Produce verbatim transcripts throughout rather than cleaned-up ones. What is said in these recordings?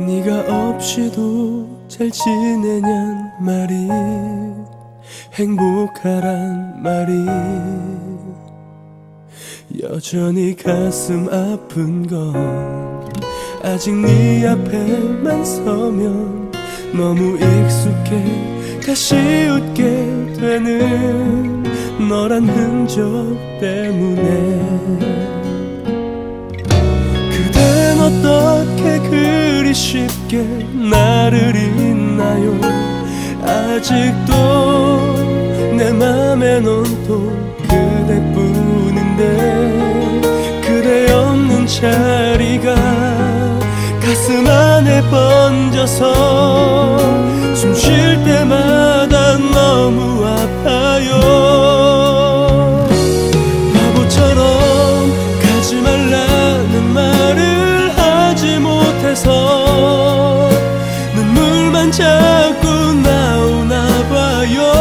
네가 없이도 잘 지내냔 말이 행복하란 말이 여전히 가슴 아픈 건 아직 네 앞에만 서면 너무 익숙해 다시 웃게 되는 너란 흔적 때문에 그댄 어떻게 그리 쉽게 나를 잊나요 아직도 내 맘엔 온통 그대뿐인데 그대 없는 자리가 가슴 안에 번져서 숨 쉴 때마다 너무 아파요 바보처럼 가지 말라는 말을 하지 못해서 눈물만 자꾸 나오나 봐요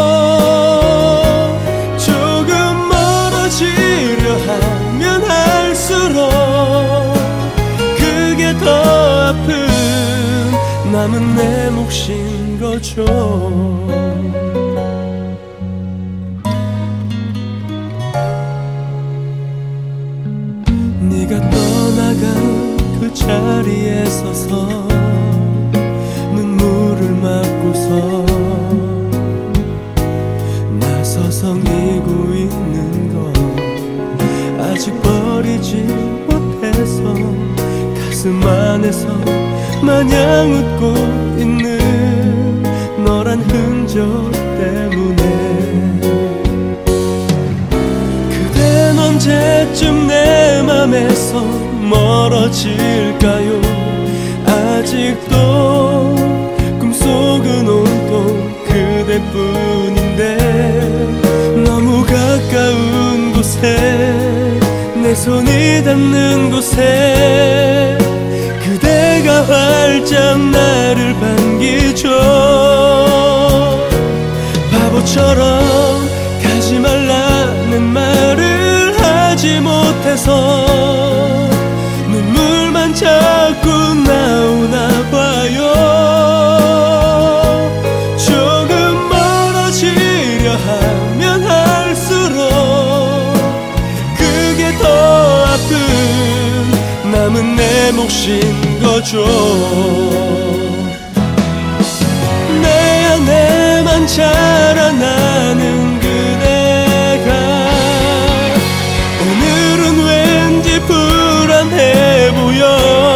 조금 멀어지려 하면 할수록 그게 더 아픈 남은 내 몫인 거죠 네가 떠나간 그 자리에 서서 눈물을 막고서 나 서성이고 있는 건 아직 버리지 못해서 가슴 안에서 마냥 웃고 있는 너란 흔적 때문에 그댄 언제쯤 내 맘에서 멀어질까요 아직도 꿈속은 온통 그대뿐인데 너무 가까운 곳에 내 손이 닿는 곳에 그대가 활짝 나를 반기죠 바보처럼 가지 말라는 말을 하지 못해서 눈물만 자꾸 나오나 봐요 조금 멀어지려 하면 할수록 그게 더 아픈 남은 내 몫인 거죠 내 안에만 자라나는 그대가 오늘은 왠지 불안해 보여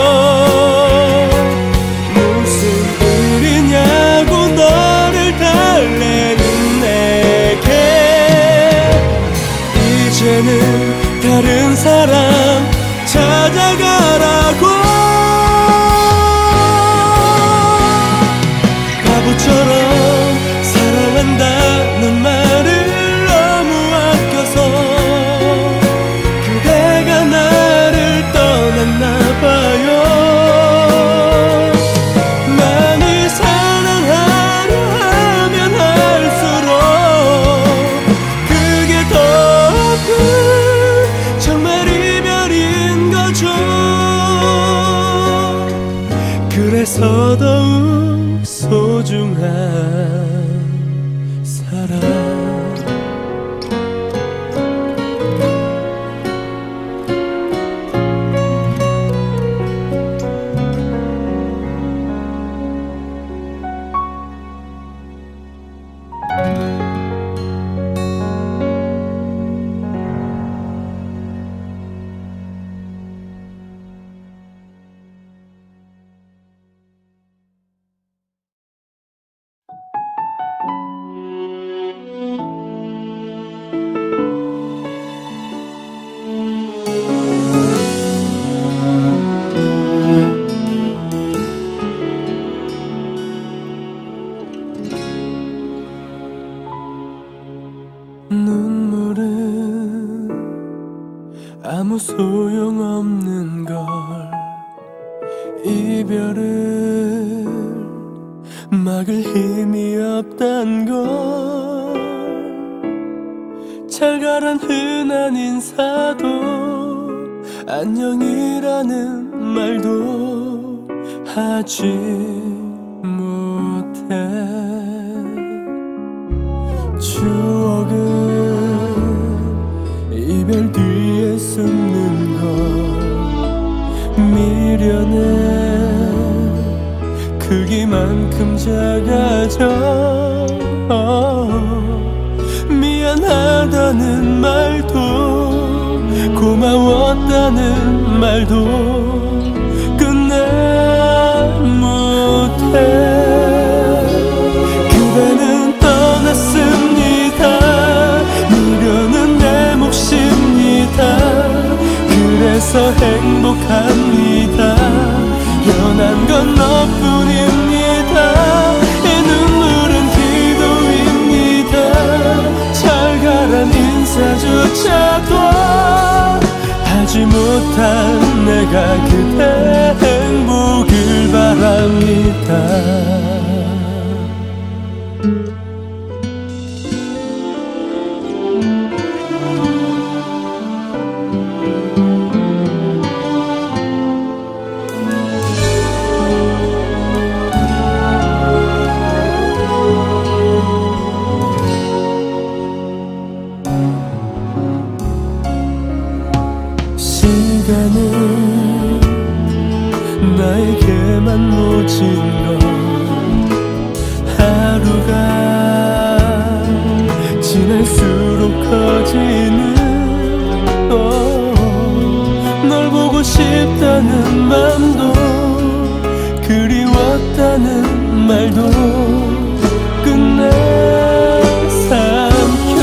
무슨 일이냐고 너를 달래는 내게 이제는 다른 사람 찾아가라고 바보처럼 사랑한다는 말을 너무 아껴서 그대가 나를 떠났나 봐요 많이 사랑하려 하면 할수록 그게 더 아픈 정말 이별인 거죠 그래서 더욱 소중한 사람 눈물은 아무 소용없는 걸 이별을 막을 힘이 없단 걸 잘 가란 흔한 인사도 안녕이라는 말도 하지 못해. 추억은 이별 뒤에 숨는 걸 미련해 크기만큼 작아져. 미안하다는 말도 고마웠다는 말도 끝내 못해. 그대는 떠났습니다. 미련은 내 몫입니다. 그래서 행복합니다. 변한 건 너뿐입니다. 이 눈물은 기도입니다. 잘 가란 인사조차도 하지 못한 내가 그대 행복을 바랍니다. 시간은 나에게만 모진 건 하루가 지날수록 커지는 어, 널 보고 싶다는 맘도 그리웠다는 말도 끝내 삼켜.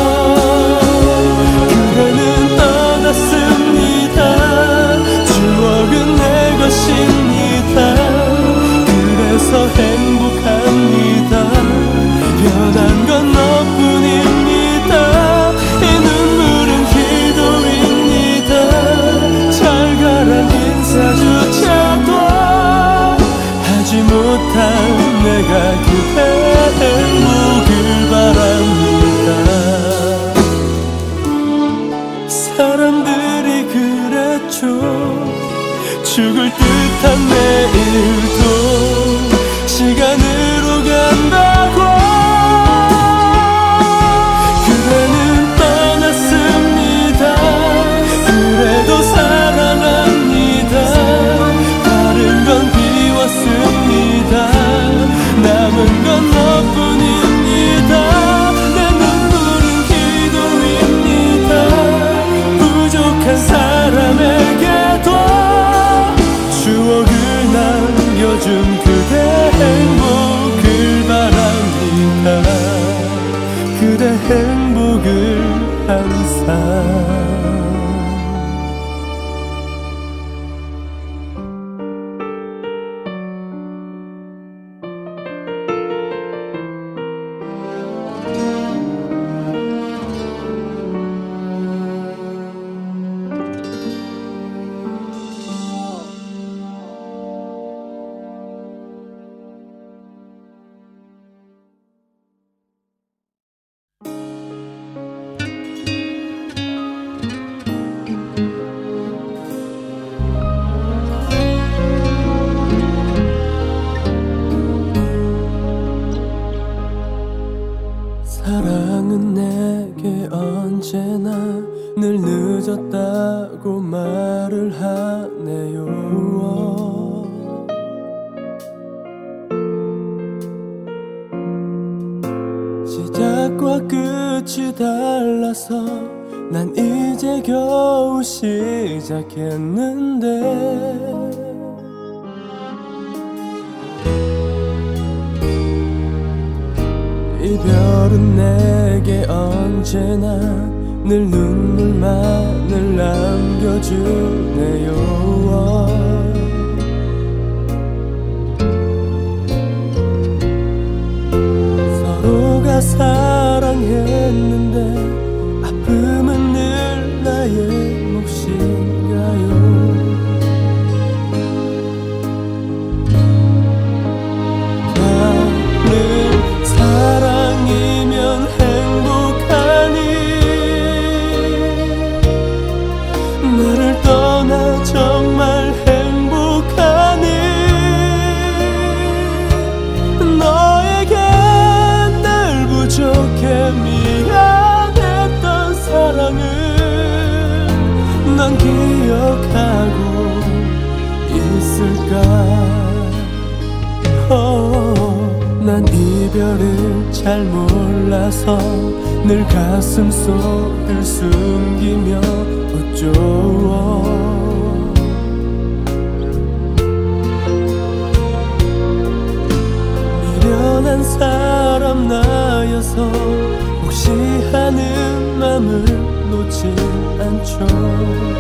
그대는 떠났습니다. 추억은 내 것입니다. 그래서 행복합니다. 변한 건 너뿐입니다. 이 눈물은 기도입니다. 잘 가란 인사조차도 하지 못한 내가 그대 행복을 바랍니다. 사람들이 그랬죠. 죽을 듯한 내일도 시간으로 간다고. 그대는 떠났습니다. 그래도 사랑합니다. 다른 건 비웠습니다. 남은 건 너뿐입니다. 내 눈물은 기도입니다. 부족한 사람에게도 추억을 남겨준 그대 행복을 바랍니다. 그대 행복을 항상. 사랑은 내게 언제나 늘 늦었다고 말을 하네요. 시작과 끝이 달라서 난 이제 겨우 시작했는데 이별은 내게 언제나 늘 눈물만을 남겨주네요. 서로가 사랑했는데 아픔은 늘 나의 몫인가요? 사랑이면 행복하니 나를 떠나줘 너만 기억하고 있을까. oh, 난 이별을 잘 몰라서 늘 가슴 속을 숨기며 어쩌워. 미련한 사람 나여서 혹시 하는 맘을 놓지 않죠.